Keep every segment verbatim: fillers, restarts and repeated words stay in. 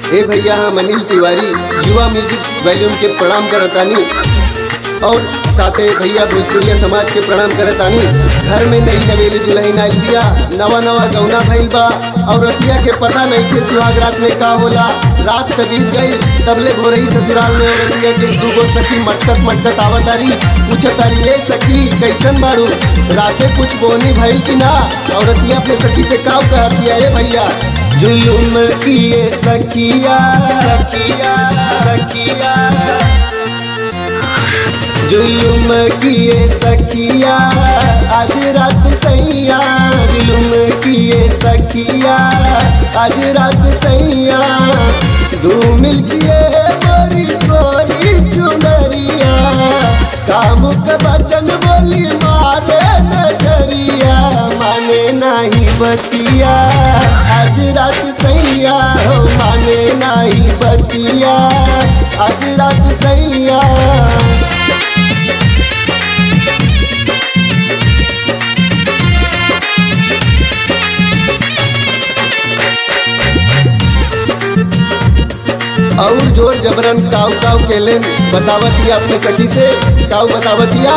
ए भैया हम अनिल तिवारी युवा म्यूजिक वॉल्यूम के प्रणाम करतानी और साथे भैया भोजपुरिया समाज के प्रणाम करतानी। घर में नई नवेली दुल्हन आइल बिया, नवा नवा गौना भइल बा और रतिया के पता नहीं थे सुहाग रात में का होला। रात त बीत गई तबले भोरही ससुराल में रतिया के दूगो सखी मटकत मटकत आवतारी, पूछतारी ए सखी कैसन बाड़ू, राते कुछ बोनी भइल कि ना। और रतिया अपने सखी से का कहतिया ए भैया, जुलुम किए सखिया सखिया सखिया जुलुम किए सखिया आज रात सैया, जुलुम किए सखिया आज रात सैया, दू मिल किए मोरी गोरी चुनरिया, काम का बचन बोली मारे नजरिया, माने नहीं बतिया आज रात सैया, हो माने नहीं बतिया आज रात सैया। और जोर जबरन काव काव केलन बतावतिया अपने सखी से काव बतावतिया,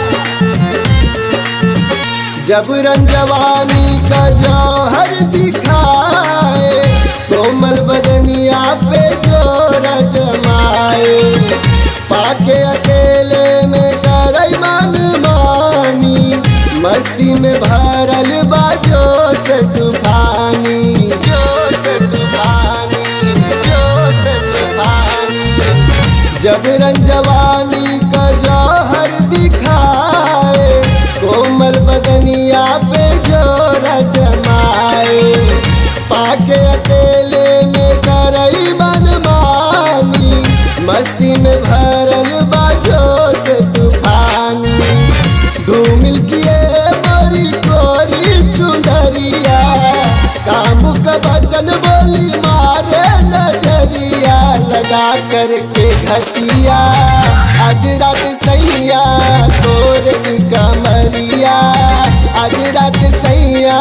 जबरन जवानी का जौहर दिखाए, कोमल बदनिया पे जोर जमाए, पाके अकेले में करई मन मानी, मस्ती में भरल बाजो से तूफानी, जोश तूफानी जोश तूफानी, जबरन जवानी का जौहर दिखाए, कोमल बदनिया पे जोर जमाए, पाके अकेले में करई मन मानी, मस्ती में भरल बाजो से तूफानी, धूमिल किए मोरी गोरी चुनरिया, काम का बचन बोली मारे नजरिया, लगा करके घटिया आज रात सैया, तोर कमरिया आज रात सैया।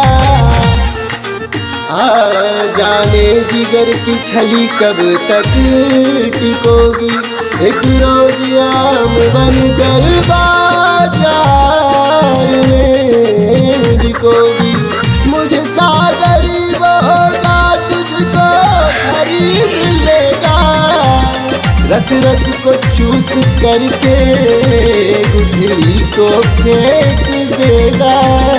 आ जाने जिगर की छली कब तक टिकोगी, एक रोज आम बन कर बाजार में बिकोगी, मुझे सागरी होगा तुझको खरीद लेगा, रस रस को चूस करके गुठली को फेंक देगा,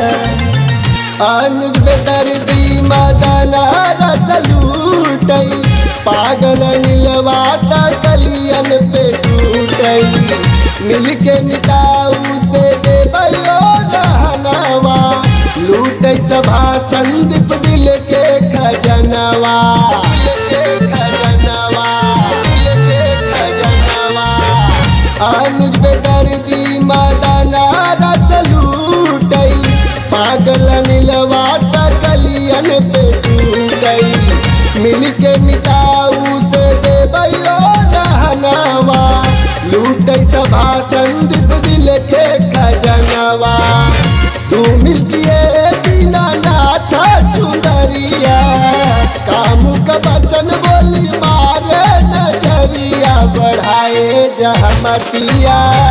अनुज बेदर्दी मदना रस लूटई, पागल नीलवाता कलियन पे टूटई, मिल के मिताऊ से देवयो रहनवा, लूटई सभा संदीप दिल के खजनवा, दिल के खजनवा दिल के खजनवा, अनुज बेदर्दी मदना रस लूटई, पागल नीलवाता कलियन पे टूटई, मिल के मिताऊ से देवयो रहनवा, लूटई सभा संदीप दिल के खजनवा, तू मिल किए दीना नाथ चुनरिया, काम का बचन बोली मारे नजरिया, बढ़ाए जहमतिया।